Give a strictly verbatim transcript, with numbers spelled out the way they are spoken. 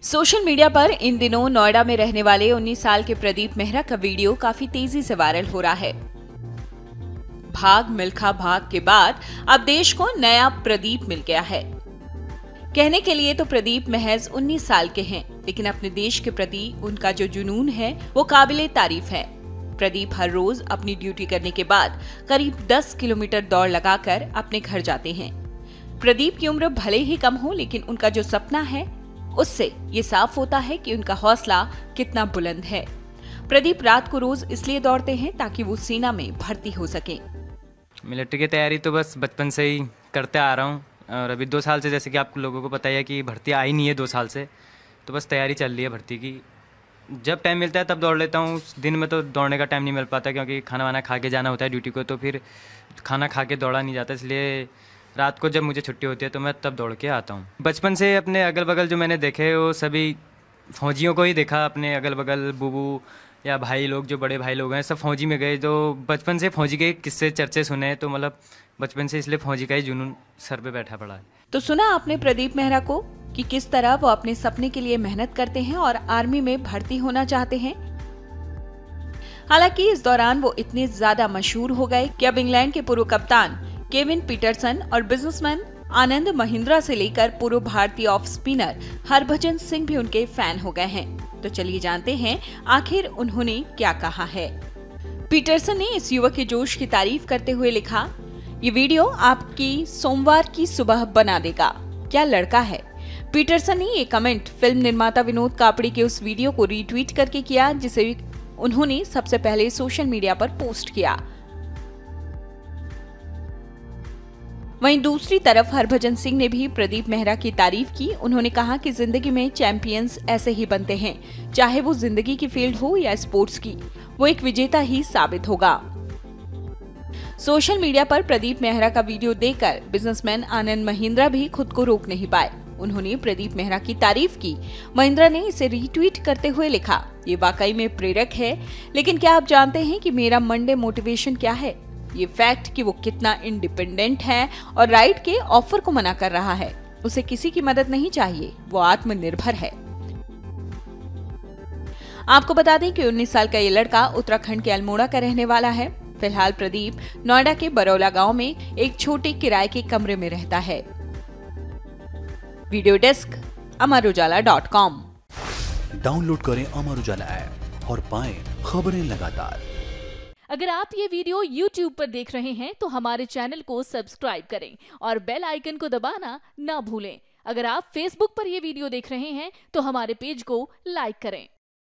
Social media पर इन दिनों नोएडा में रहने वाले उन्नीस साल के प्रदीप मेहरा का वीडियो काफी तेजी से वायरल हो रहा है। भाग मिल्खा भाग के बाद अब देश को नया प्रदीप मिल गया है। कहने के लिए तो प्रदीप महज उन्नीस साल के हैं, लेकिन अपने देश के प्रति उनका जो जुनून है वो काबिले तारीफ है। प्रदीप हर रोज अपनी ड्यूटी करने के बाद करीब दस किलोमीटर दौड़ लगाकर अपने घर जाते हैं। प्रदीप की उम्र भले ही कम हो, लेकिन उनका जो सपना है उससे ये साफ होता है कि उनका हौसला कितना बुलंद है। प्रदीप रात को रोज इसलिए दौड़ते हैं ताकि वो सेना में भर्ती हो सके। मिलिट्री की तैयारी तो बस बचपन से ही करते आ रहा हूँ और अभी दो साल से, जैसे कि आप लोगों को पता ही है कि भर्ती आई नहीं है दो साल से, तो बस तैयारी चल रही है भर्ती की। जब टाइम मिलता है तब दौड़ लेता हूँ। दिन में तो दौड़ने का टाइम नहीं मिल पाता क्योंकि खाना वाना खा के जाना होता है ड्यूटी को, तो फिर खाना खा के दौड़ा नहीं जाता, इसलिए रात को जब मुझे छुट्टी होती है तो मैं तब दौड़ के आता हूँ। बचपन से अपने अगल बगल जो मैंने देखे वो सभी फौजियों को ही देखा। अपने अगल बगल बूबू या भाई लोग, जो बड़े भाई लोग हैं, सब फौजी में गए, तो बचपन से फौजी के किस्से चर्चे सुने, तो मतलब बचपन से इसलिए फौजी का ही जुनून सर पे बैठा पड़ा है। तो सुना आपने प्रदीप मेहरा को कि किस तरह वो अपने सपने के लिए मेहनत करते हैं और आर्मी में भर्ती होना चाहते हैं। हालांकि इस दौरान वो इतने ज्यादा मशहूर हो गए कि अब इंग्लैंड के पूर्व कप्तान केविन पीटरसन और बिजनेसमैन आनंद महिंद्रा से लेकर पूर्व भारतीय ऑफ स्पिनर हरभजन सिंह भी उनके फैन हो गए हैं। तो चलिए जानते हैं आखिर उन्होंने क्या कहा है। पीटरसन ने इस युवक के जोश की तारीफ करते हुए लिखा, ये वीडियो आपकी सोमवार की सुबह बना देगा, क्या लड़का है। पीटरसन ने ये कमेंट फिल्म निर्माता विनोद कापड़ी के उस वीडियो को रीट्वीट करके किया जिसे उन्होंने सबसे पहले सोशल मीडिया पर पोस्ट किया। वहीं दूसरी तरफ हरभजन सिंह ने भी प्रदीप मेहरा की तारीफ की। उन्होंने कहा कि जिंदगी में चैंपियंस ऐसे ही बनते हैं, चाहे वो जिंदगी की फील्ड हो या स्पोर्ट्स की, वो एक विजेता ही साबित होगा। सोशल मीडिया पर प्रदीप मेहरा का वीडियो देखकर बिजनेसमैन आनंद महिंद्रा भी खुद को रोक नहीं पाए। उन्होंने प्रदीप मेहरा की तारीफ की। महिंद्रा ने इसे रीट्वीट करते हुए लिखा, ये वाकई में प्रेरक है, लेकिन क्या आप जानते हैं कि मेरा मंडे मोटिवेशन क्या है? ये फैक्ट कि वो कितना इंडिपेंडेंट है और राइड के ऑफर को मना कर रहा है। उसे किसी की मदद नहीं चाहिए, वो आत्मनिर्भर है। आपको बता दें कि उन्नीस साल का ये लड़का उत्तराखंड के अल्मोड़ा का रहने वाला है। फिलहाल प्रदीप नोएडा के बरौला गांव में एक छोटे किराए के कमरे में रहता है। Video desk Amar Ujala dot com. Download करें अमर उजाला ऐप और पाएं खबरें लगातार। अगर आप ये वीडियो यूट्यूब पर देख रहे हैं तो हमारे चैनल को सब्सक्राइब करें और बेल आइकन को दबाना ना भूलें। अगर आप फेसबुक पर ये वीडियो देख रहे हैं तो हमारे पेज को लाइक करें।